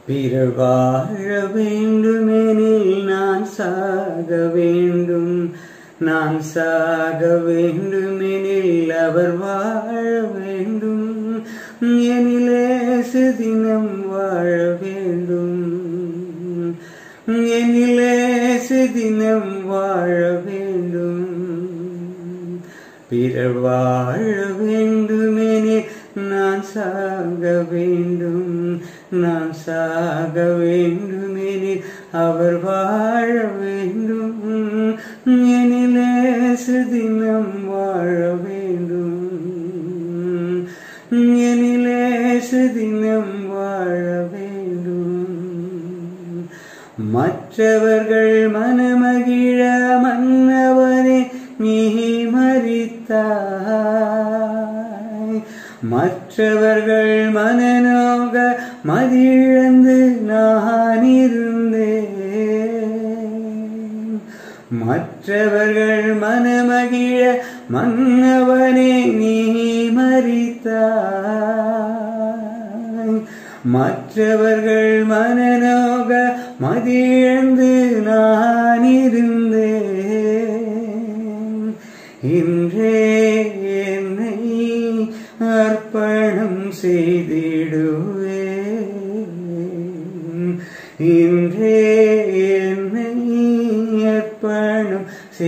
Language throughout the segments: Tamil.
பிறர் வாழ வேண்டுமெனில் நான் சாக வேண்டும். நான் சாக வேண்டுமெனில் அவர் வாழ வேண்டும். எனிலே சிதினம் வாழ வேண்டும். எனிலே சிதினம் வாழ வேண்டும். பிறர் வாழ வேண்டுமெனில் நான் சாக வேண்டும். நான் சாக வேண்டுமெனில் அவர் வாழ வேண்டும். எனிலே சிதினம் வாழ வேண்டும். எனிலே சிதினம் வாழ வேண்டும். மற்றவர்கள் மனமகிழ மன்னவனே நீ மரித்தாய். மற்றவர்கள் மனநோக மதிழந்து நான் இருந்தேன். மற்றவர்கள் மனமகிழ மன்னவனே நீ மரித்தாய். மற்றவர்கள் மனநோக மதிழந்து நான் இருந்தேன். இன்றே என்னை அர்ப்பணம் செய்திடுவேன். இன்றே என்னை அர்ப்பணம்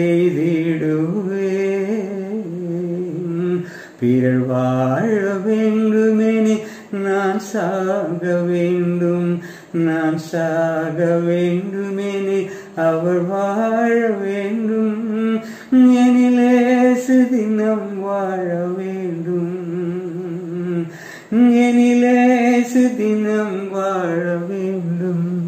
செய்திடுவேன். பிறர் வாழ வேண்டுமெனே நான் சாக வேண்டும். நான் சாக வேண்டுமெனே அவர் வாழ வேண்டும். எனிலே சிதினம் வாழ வேண்டும். எனிலே சிதினம் வாழ வேண்டும்.